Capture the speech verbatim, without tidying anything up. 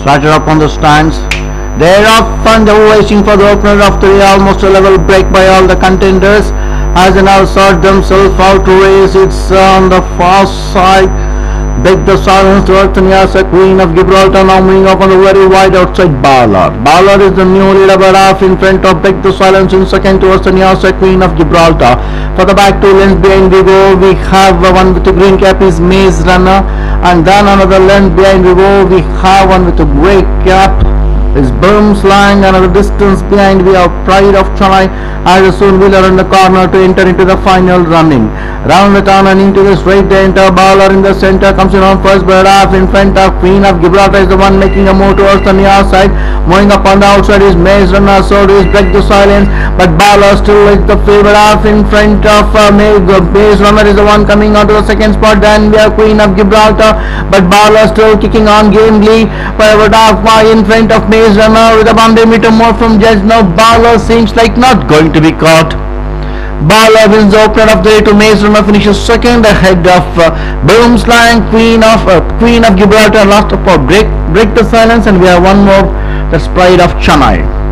Started up on the stands. They're off and they're waiting for the opener of the almost a level break by all the contenders as they now sort themselves out to race. It's on the far side. Break the silence towards the Niasa Queen of Gibraltar, now moving up on the very wide outside Ballard. Ballard is the new leader by half in front of Break the Silence in second towards the Niasa Queen of Gibraltar. For the back two lanes behind we go, we have one with the green cap is Maze Runner, and then another lane behind we go, we have one with a grey cap is Boomslang. Another distance behind we have Pride of Chennai as a soon wheeler in the corner to enter into the final running. Round the turn and into the straight they enter. Baller in the center comes in on first bird half in front of Queen of Gibraltar is the one making a move towards the near side. Moving up on the outside is Maze Runner, so is Break the Silence, but Baller still is the favorite half in front of uh, Maze, Maze Runner is the one coming onto the second spot. Then we have Queen of Gibraltar, but Baller still kicking on gamely by about half mile in front of Maze Runner with a one hundred meter more from Judge. Now Baller seems like not going to be caught. Baller wins the opener of the day to Maze Runner, finishes second ahead of uh, Boomslang, Queen of uh, Queen of Gibraltar. Last up for break break the silence, and we have one more, that's Pride of Chennai.